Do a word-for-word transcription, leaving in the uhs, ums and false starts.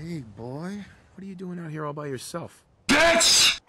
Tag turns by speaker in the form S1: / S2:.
S1: Hey, boy. What are you doing out here all by yourself?
S2: Bitch!